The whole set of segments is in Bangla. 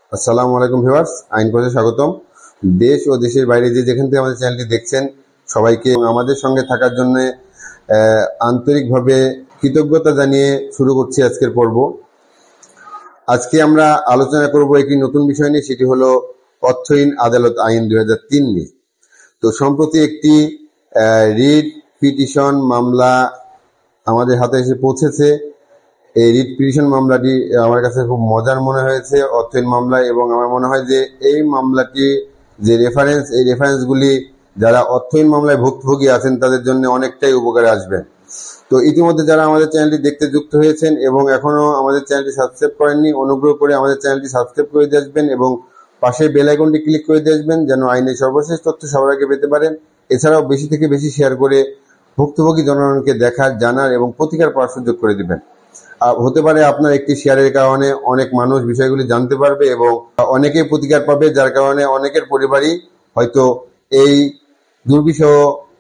আসসালামু আলাইকুম ভিউয়ার্স, আইন পথে স্বাগতম। দেশ ও দেশের বাইরে যেখান থেকে আমাদের চ্যানেলটি দেখছেন সবাইকে আমাদের সঙ্গে থাকার জন্য আন্তরিকভাবে কৃতজ্ঞতা জানিয়ে শুরু করছি আজকের পর্ব। আজকে আমরা আলোচনা করব একটি নতুন বিষয় নিয়ে, সেটি হলো অর্থহীন আদালত আইন 2003 নিয়ে। তো সম্প্রতি একটি রিট পিটিশন মামলা আমাদের হাতে এসে পৌঁছেছে। এই রিট পিটিশন মামলাটি আমার কাছে খুব মজার মনে হয়েছে, অর্থহীন মামলা, এবং আমার মনে হয় যে এই মামলাটি যে এই রেফারেন্সগুলি যারা অর্থহীন মামলায় ভুক্তভোগী আছেন তাদের জন্য অনেকটাই উপকারে আসবে। তো ইতিমধ্যে যারা আমাদের চ্যানেলটি দেখতে যুক্ত হয়েছেন এবং এখনো আমাদের চ্যানেলটি সাবস্ক্রাইব করেননি, অনুগ্রহ করে আমাদের চ্যানেলটি সাবস্ক্রাইব করে দিয়ে আসবেন এবং পাশের বেল আইকনটি ক্লিক করে দিয়ে আসবেন যেন আইনের সর্বশেষ তথ্য সবার আগে পেতে পারেন। এছাড়াও বেশি থেকে বেশি শেয়ার করে ভুক্তভোগী জনগণকে দেখার, জানার এবং প্রতিকার পাওয়ার সুযোগ করে দিবেন। হতে পারে আপনার একটি শেয়ারের কারণে অনেক মানুষ বিষয়গুলি জানতে পারবে এবং অনেকে প্রতিকার পাবে, যার কারণে অনেকের পরিবারই হয়তো এই দুর্বিষহ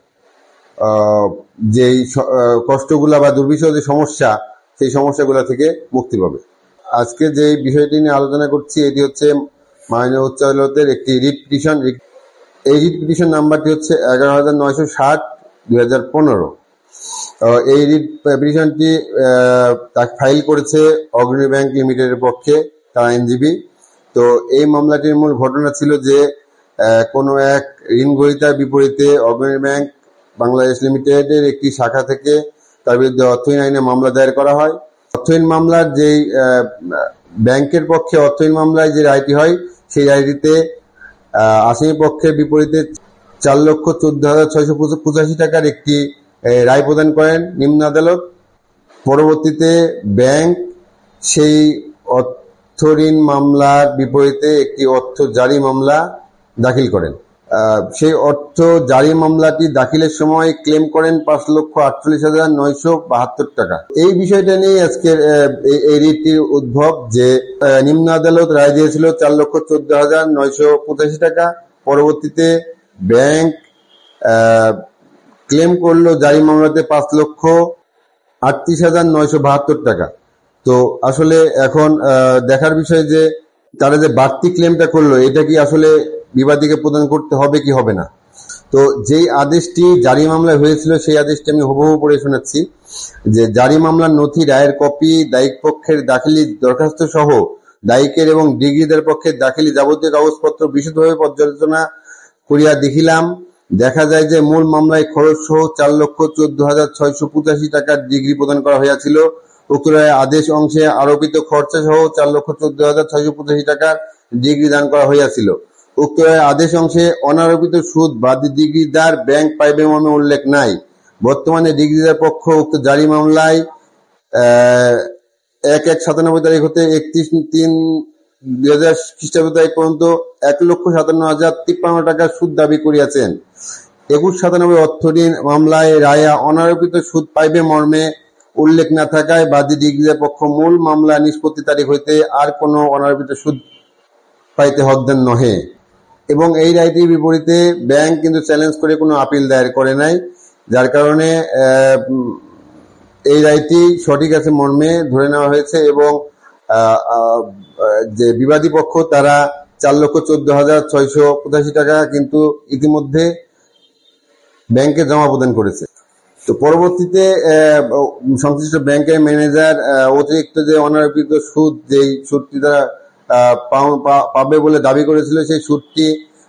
যে কষ্টগুলা বা দুর্বিষহ যে সমস্যা, সেই সমস্যাগুলো থেকে মুক্তি পাবে। আজকে যে বিষয়টি নিয়ে আলোচনা করছি এটি হচ্ছে মাননীয় উচ্চ আদালতের একটি রিট পিটিশন। এই রিট পিটিশন নাম্বারটি হচ্ছে 11,960/2015। এই রিট পিটিশনটি ফাইল করেছে অগ্রণী ব্যাংক লিমিটেডের পক্ষে, তার আইনজীবী। তো এই মামলাটির মূল ঘটনা ছিল যে কোনো এক ঋণ গ্রহীতার বিপরীতে অগ্রণী ব্যাংক বাংলাদেশ লিমিটেডের একটি শাখা থেকে তার বিরুদ্ধে অর্থহীন আইনে মামলা দায়ের করা হয়। অর্থহীন মামলার যেই ব্যাংকের পক্ষে অর্থহীন মামলায় যে রায়টি হয়, সেই রায়টিতে আসামি পক্ষের বিপরীতে 4,14,685 টাকার একটি রায় প্রদান করেন নিম্ন আদালত। পরবর্তীতে ব্যাংক সেই অর্থঋণ মামলার বিপরীতে একটি অর্থ জারি মামলা দাখিল করেন। সেই অর্থ জারি মামলাটি দাখিলের সময় ক্লেম করেন 5,48,972 টাকা। এই বিষয়টা নিয়ে আজকের এই রিটটির উদ্ভব, যে নিম্ন আদালত রায় দিয়েছিল 4,14,985 টাকা। পরবর্তীতে ব্যাংক ক্লেম করলো জারি মামলাতে 5,38,972 টাকা। তো আসলে এখন দেখার বিষয় যে তারা যে বাড়তি ক্লেমটা করলো, এটা কি আসলে বিবাদীকে প্রদান করতে হবে কি হবে না। তো যেই আদেশটি জারি মামলায় হয়েছিল সেই আদেশটি আমি হুবহু পড়ে শোনাচ্ছি, যে জারি মামলার নথি, রায়ের কপি, দায়িক পক্ষের দাখিলি দরখাস্ত সহ দায়িকের এবং ডিগ্রিদার পক্ষের দাখিলি যাবতীয় কাগজপত্র বিশদভাবে পর্যালোচনা করিয়া দেখিলাম। দেখা যায় যে মূল মামলায় খরচ সহ 4,14,685 টাকার ডিগ্রি প্রদান করা হয়েছিল। উক্ত রায়ের আদেশ অংশে আরোপিত খরচা সহ 4,14,685 টাকার ডিগ্রি দান করা হইয়াছিল। উক্ত রায়ের আদেশ অংশে অনারোপিত সুদ বাদী ডিগ্রিদার ব্যাংক পাইবে মর্মে উল্লেখ নাই। বর্তমানে ডিগ্রিদার পক্ষ উক্ত জারি মামলায় 1/1/97 তারিখ হতে 31/3/2000 খ্রিস্টাব্দ তারিখ পর্যন্ত 1,57,053 টাকার সুদ দাবি করিয়াছেন। 21/97 অর্থঋণ মামলায় রায়া অনারোপিত সুদ পাইবে মর্মে উল্লেখ না থাকায় বাদী ডিগ্রিদার পক্ষ মূল মামলা নিষ্পত্তি তারিখ হইতে আর কোন অনারোপিত সুদ পাইতে হকদার নহে। এবং এই রায়টির বিপরীতে ব্যাংক কিন্তু চ্যালেঞ্জ করে কোনো আপিল দায়ের করে নাই, যার কারণে এই রায়টি সঠিক আছে মর্মে ধরে নেওয়া হয়েছে। এবং যে বিবাদী পক্ষ তারা 4,14,685 টাকা কিন্তু ইতিমধ্যে ব্যাংকে জমা প্রদান করেছে। তো পরবর্তীতে সংশ্লিষ্ট ব্যাংকের ম্যানেজার অতিরিক্ত যে অনারোপিত সুদ, যেই সুদটি তারা পাবে বলে দাবি করেছিল, সেই সুদটি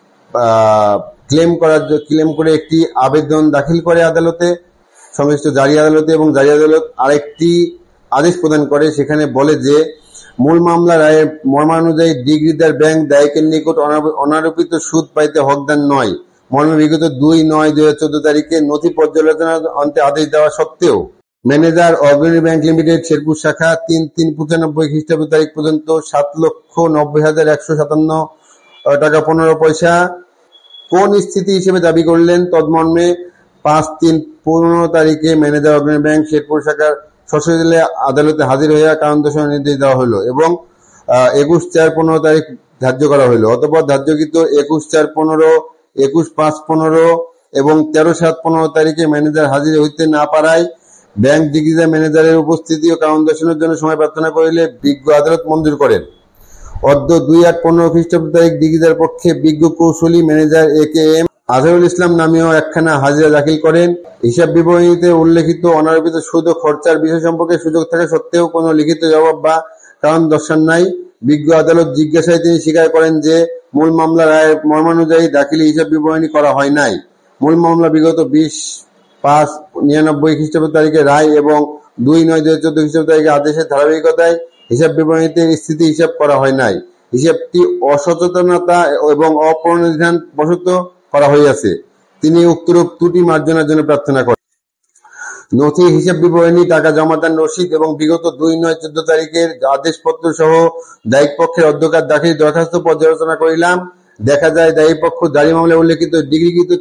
ক্লেম করে একটি আবেদন দাখিল করে আদালতে, সংশ্লিষ্ট জারি আদালতে, এবং জারি আদালত আরেকটি আদেশ প্রদান করে। সেখানে বলে যে মূল মামলা রায়ের মর্মানুযায়ী ডিগ্রিদার ব্যাংক দায়িকের নিকট অনারোপিত সুদ পাইতে হকদার নয় মর্মে বিগত 2/9/2014 তারিখে নথি পর্যালোচনার অন্তে আদেশ দেওয়া সত্ত্বেও ম্যানেজার অগ্রণী ব্যাংক লিমিটেড শেরপুর শাখা 3/3/95 খ্রিস্টাব্দ তারিখ পর্যন্ত 7,90,157 টাকা 15 পয়সা কোন স্থিতি হিসেবে দাবি করলেন, তদমর্মে 5/3/15 তারিখে ম্যানেজার অগ্রণী ব্যাংক শেরপুর শাখার সশরীরে আদালতে হাজির হইয়া কারণ দর্শানোর নির্দেশ দেওয়া হইল এবং 21/4/15 তারিখ ধার্য করা হইল। অতঃপর ধার্যকৃত 21/4/15, 21/5/15 এবং 13/7/15 তারিখে ম্যানেজার হাজির হইতে না পারায় ব্যাংক ডিগ্রিদার ম্যানেজারের উপস্থিতি ও কারণ দর্শানোর জন্য সময় প্রার্থনা করিলে বিজ্ঞ আদালত মঞ্জুর করেন। অদ্য ২/৮/১৫ খ্রিস্টাব্দ তারিখ দিঘিদার পক্ষে বিজ্ঞ কৌশলী ম্যানেজার এ.কে.এম. আজহারুল ইসলাম নামীয় একখানা হাজিরা দাখিল করেন। হিসাব বিবরণীতে উল্লেখিত অনারোপিত সুদ ও খরচার বিষয় সম্পর্কে সুযোগ থাকা সত্ত্বেও কোনো লিখিত জবাব বা কারণ দর্শান নাই। বিজ্ঞ আদালত জিজ্ঞাসায় তিনি স্বীকার করেন যে মূল মামলা রায়ের মর্মানুযায়ী দাখিল হিসাব বিবরণী করা হয় নাই। মূল মামলা বিগত 20/5/99 খ্রিস্টাব্দ তারিখে রায় এবং 2/9/2014 খ্রিস্টাব্দ তারিখে আদেশের ধারাবাহিকতায় হিসাব বিবরণীতে স্থিতি হিসাব করা হয় নাই। হিসাবটি অসচেতনতা এবং অপ্রণিধান বশত করা হইয়াছে। তিনি উক্তরূপ ত্রুটি মার্জনার জন্য প্রার্থনা করেন। নথি, হিসাব বিবরণী, টাকা জমাদান রসিদ এবং বিগত 2/9/14 তারিখের আদেশপত্র সহ দায়িক পক্ষের অধ্যকার দাখিল দরখাস্ত পর্যালোচনা করিলাম। দেখা যায় দায়ী পক্ষ জারি মামলায় উল্লেখিত ডিগ্রিকৃত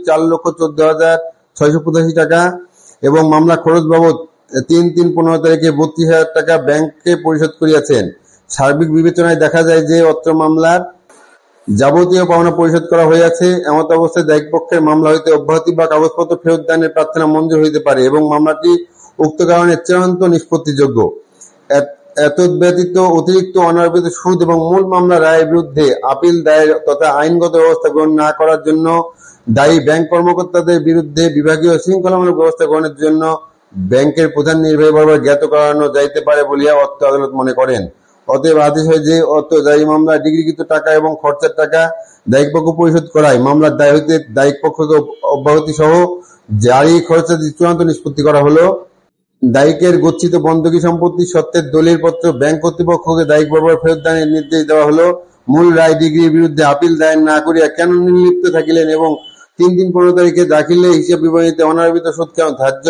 4,14,685 টাকা এবং মামলা খরচ বাবদ 3/3/15 তারিখে 32,000 টাকা ব্যাংককে পরিশোধ করিয়াছেন। সার্বিক বিবেচনায় দেখা যায় যে অত্র মামলার যাবতীয় পাওনা পরিশোধ করা হইয়াছে। এমত অবস্থায় দায়িক পক্ষের মামলা হইতে অব্যাহতি বা কাগজপত্র ফেরত দানের প্রার্থনা মঞ্জুর হইতে পারে এবং মামলাটি উক্ত কারণে চূড়ান্ত নিষ্পত্তিযোগ্য। এতদ্ব্যতীত অতিরিক্ত অনারোপিত সুদ এবং মূল মামলা রায়ের বিরুদ্ধে আপিল দায়ের তথা আইনগত ব্যবস্থা গ্রহণ না করার জন্য দায়ী ব্যাংক কর্মকর্তাদের বিরুদ্ধে বিভাগীয় শৃঙ্খলামূলক ব্যবস্থা গ্রহণের জন্য ব্যাংকের প্রধান নির্বাহী বরাবর জ্ঞাত করানো যাইতে পারে বলিয়া অত্র আদালত মনে করেন। অতএব আদেশ হয় যে অত্র দায়ী মামলার ডিগ্রিকৃত টাকা এবং খরচার টাকা দায়িক পক্ষ পরিশোধ করায় মামলার দায় হইতে দায়িক পক্ষকে অব্যাহতি সহ জারি খরচাদি চূড়ান্ত নিষ্পত্তি করা হলো। দায়িকের গচ্ছিত বন্ধকি সম্পত্তি সত্ত্বের দলিল পত্র ব্যাংক কর্তৃপক্ষকে দায়িক বরাবর ফেরত দানের নির্দেশ দেওয়া হলো। মূল রায় ডিগ্রির বিরুদ্ধে আপিল দায়ের না করিয়া কেন নির্লিপ্ত থাকিলেন এবং 3/3/15 তারিখে দাখিলে হিসাব বিবরণীতে অনারোপিত সুদ কেন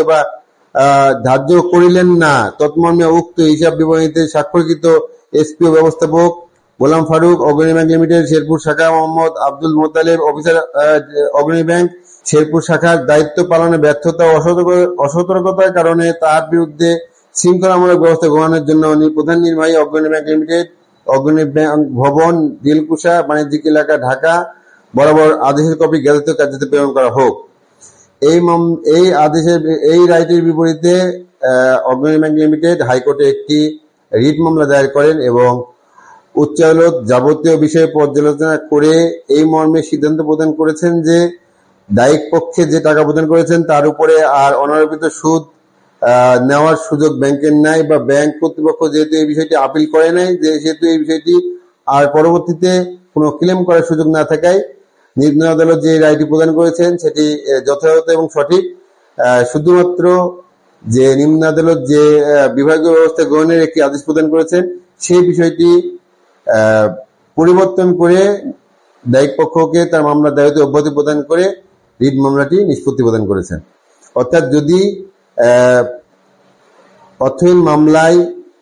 ধার্য করিলেন না, তৎমর্মে উক্ত হিসাব বিবরণীতে স্বাক্ষরকৃত এসপিও ব্যবস্থাপক গোলাম ফারুক, অগ্রণী ব্যাংক লিমিটেড, শেরপুর শাখা, মোহাম্মদ আব্দুল মোতালেব, অফিসার, অগ্রণী ব্যাংক, শেরপুর শাখার দায়িত্ব পালনে ব্যর্থতা ও অসতর্কতার কারণে তার বিরুদ্ধে শৃঙ্খলামূলক ব্যবস্থা গ্রহণের জন্য প্রধান নির্বাহী, অগ্রণী ব্যাংক লিমিটেড, অগ্রণী ব্যাংক ভবন, দিলকুশা বাণিজ্যিক এলাকা, ঢাকা বরাবর আদেশের কপি গেজেট কার্যালয়ে প্রেরণ করা হোক। এই রায়টির বিপরীতে অগ্রণী ব্যাংক লিমিটেড হাইকোর্টে একটি রিট মামলা দায়ের করেন এবং উচ্চ আদালত যাবতীয় বিষয়ে পর্যালোচনা করে এই মর্মে সিদ্ধান্ত প্রদান করেছেন যে দায়িক পক্ষে যে টাকা প্রদান করেছেন তার উপরে আর অনারোপিত সুদ নেওয়ার সুযোগ ব্যাংকের নাই, বা ব্যাংক কর্তৃপক্ষ যেহেতু এই বিষয়টি আপিল করে নাই, সেহেতু এই বিষয়টি আর পরবর্তীতে কোনো ক্লেম করার সুযোগ না থাকায় নিম্ন আদালত যে রায়টি প্রদান করেছেন সেটি যথাযথ এবং সঠিক। শুধুমাত্র যে নিম্ন আদালত যে বিভাগীয় ব্যবস্থা গ্রহণের একটি আদেশ প্রদান করেছেন সেই বিষয়টি পরিবর্তন করে দায়িক পক্ষকে তার মামলার দায়িত্ব অব্যাহতি প্রদান করে রিট মামলাটি নিষ্পত্তি প্রদান করেছেন। অর্থাৎ যদি অর্থহীন মামলায়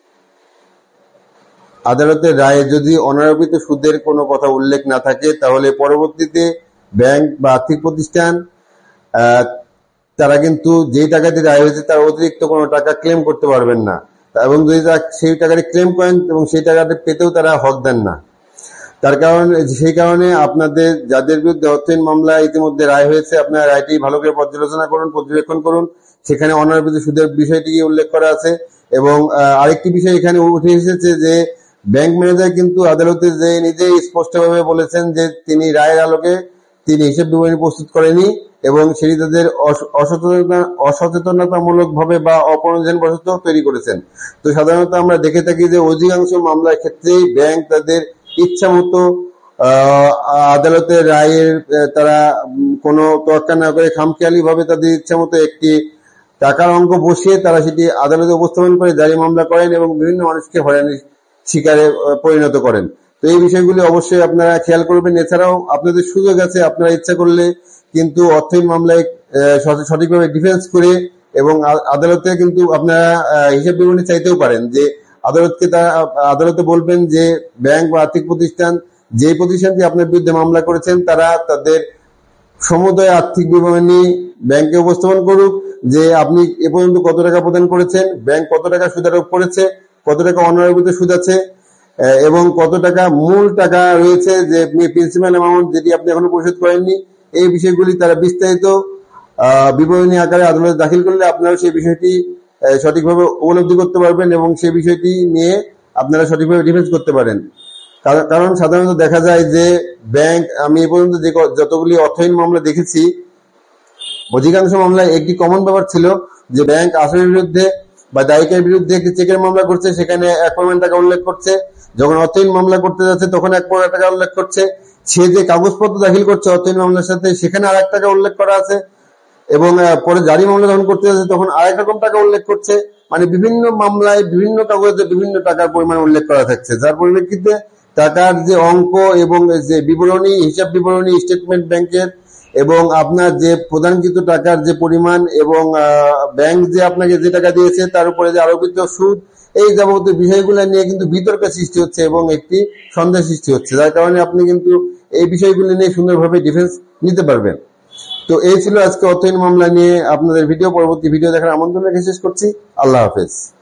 আদালতের রায়ে যদি অনারোপিত সুদের কোনো কথা উল্লেখ না থাকে তাহলে পরবর্তীতে ব্যাংক বা আর্থিক প্রতিষ্ঠান তারা কিন্তু যেই টাকাটি রায় হয়েছে তার অতিরিক্ত কোনো টাকা ক্লেম করতে পারবেন না, এবং যদি তারা সেই টাকাটি ক্লেম করেন এবং সেই টাকাটি পেতেও তারা হক দেন না। সেই কারণে আপনাদের যাদের বিরুদ্ধে অর্থহীন মামলা ইতিমধ্যে রায় হয়েছে, আপনারা রায়টি ভালো করে পর্যালোচনা করুন, পর্যবেক্ষণ করুন। সেখানে অনারোপিত সুদের বিষয়টি উল্লেখ করা আছে। এবং আরেকটি বিষয় এখানে উঠে এসেছে যে ব্যাংক ম্যানেজার কিন্তু আদালতে যে নিজেই স্পষ্টভাবে বলেছেন যে তিনি রায়ের আলোকে তিনি হিসাব বিবরণী প্রস্তুত করেনি এবং সেটি তাদের অসচেতনতামূলক ভাবে বা অপ্রণোদনবশত তৈরি করেছেন। তো সাধারণত আমরা দেখে থাকি যে অধিকাংশ মামলার ক্ষেত্রেই ব্যাংক তাদের ইচ্ছা মতো আদালতের রায়ের তারা কোনো তোয়াক্কা না করে খামখেয়ালি ভাবে তাদের ইচ্ছা মতো একটি টাকার অঙ্ক বসিয়ে তারা সেটি আদালতে উপস্থাপন করে জারি মামলা করেন এবং বিভিন্ন মানুষকে হয়রানির শিকারে পরিণত করেন। তো এই বিষয়গুলি অবশ্যই আপনারা খেয়াল করবেন। এছাড়াও আপনাদের সুযোগ আছে, আপনারা ইচ্ছা করলে কিন্তু অর্থহীন মামলায় সঠিকভাবে ডিফেন্স করে এবং আদালতে কিন্তু আপনারা হিসাব বিবরণী চাইতেও পারেন, যে আদালতে বলবেন যে ব্যাংক বা আর্থিক প্রতিষ্ঠান যে প্রতিষ্ঠানটি আপনার বিরুদ্ধে মামলা করেছেন তারা তাদের সমুদয় আর্থিক বিবরণী ব্যাংকে উপস্থাপন করুক, যে আপনি এ পর্যন্ত কত টাকা প্রদান করেছেন, ব্যাংক কত টাকা সুদারোপ করেছে, কত টাকা অনারোপিত সুদ আছে এবং কত টাকা মূল টাকা রয়েছে যে প্রিন্সিপাল অ্যামাউন্ট যেটি আপনি এখনো পরিশোধ করেননি। এই বিষয়গুলি তারা বিস্তারিত বিবরণী আকারে আদালতে দাখিল করলে আপনারা সেই বিষয়টি সঠিকভাবে উপলব্ধি করতে পারবেন এবং সেই বিষয়টি নিয়ে আপনারা সঠিকভাবে ডিফেন্স করতে পারেন। কারণ সাধারণত দেখা যায় যে ব্যাংক, আমি এ পর্যন্ত যে যতগুলি অর্থায়ন মামলা দেখেছি, অধিকাংশ মামলায় একটি কমন ব্যাপার ছিল যে ব্যাংক আসামির বিরুদ্ধে বা দায়িকের বিরুদ্ধে একটি চেকের মামলা করছে, সেখানে 1 টাকা উল্লেখ করছে। যখন অর্থায়ন মামলা করতে যাচ্ছে তখন 1 টাকা উল্লেখ করছে। সে যে কাগজপত্র দাখিল করছে অর্থায়ন মামলার সাথে, সেখানে আর 1 টাকা উল্লেখ করা আছে। এবং পরে জারি মামলা যখন করতে যাচ্ছে তখন আরেক রকম টাকা উল্লেখ করছে। মানে বিভিন্ন মামলায় বিভিন্ন কাগজে বিভিন্ন টাকার পরিমাণ উল্লেখ করা থাকছে, যার পরিপ্রেক্ষিতে টাকার যে অঙ্ক এবং যে বিবরণী, হিসাব বিবরণী, স্টেটমেন্ট ব্যাংকের এবং আপনার যে প্রদানকৃত টাকার যে পরিমাণ এবং ব্যাংক যে আপনাকে যে টাকা দিয়েছে তার উপরে যে আরোপিত সুদ, এই যাবতীয় বিষয়গুলো নিয়ে কিন্তু বিতর্কের সৃষ্টি হচ্ছে এবং একটি সন্দেহ সৃষ্টি হচ্ছে, যার কারণে আপনি কিন্তু এই বিষয়গুলি নিয়ে সুন্দরভাবে ডিফেন্স নিতে পারবেন। তো এই ছিল আজকে অর্থায়ন মামলা নিয়ে আপনাদের ভিডিও। পরবর্তী ভিডিও দেখার আমন্ত্রণ রেখে শেষ করছি। আল্লাহ হাফেজ।